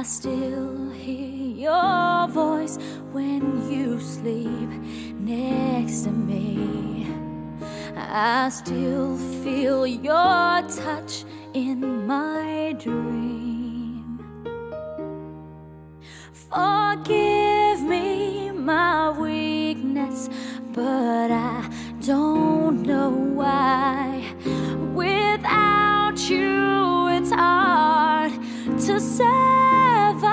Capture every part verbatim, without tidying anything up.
I still hear your voice when you sleep next to me. I still feel your touch in my dream. Forgive me my weakness, but I don't know why. Without you, it's hard to survive.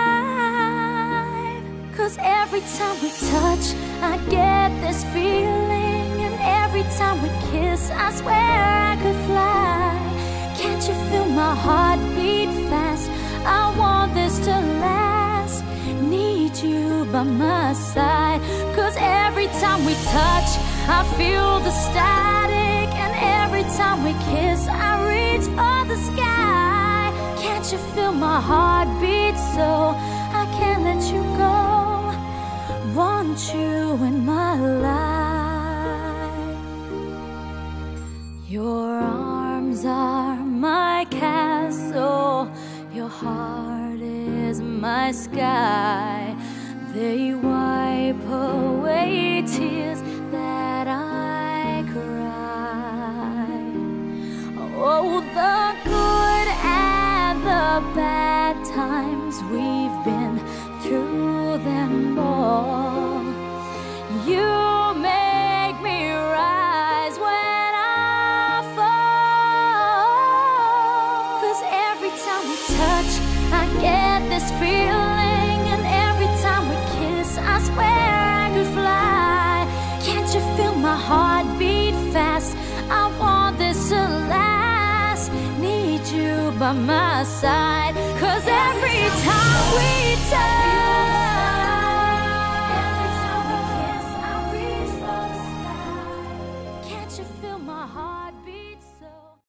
'Cause every time we touch, I get this feeling, and every time we kiss, I swear I could fly. Can't you feel my heart beat fast? I want this to last. Need you by my side. 'Cause every time we touch, I feel the static, and every time we kiss, I reach for the sky. Can't you feel my heart beat so I can't let you go? Want you in my life. Your arms are my castle, your heart is my sky. They wipe away tears that I cried. Oh, the good and the bad times, we've been through them all. You make me rise when I fall. 'Cause every time we touch, I get this feeling, and every time we kiss, I swear I could fly. Can't you feel my heart beat fast? I want this to last. Need you by my side.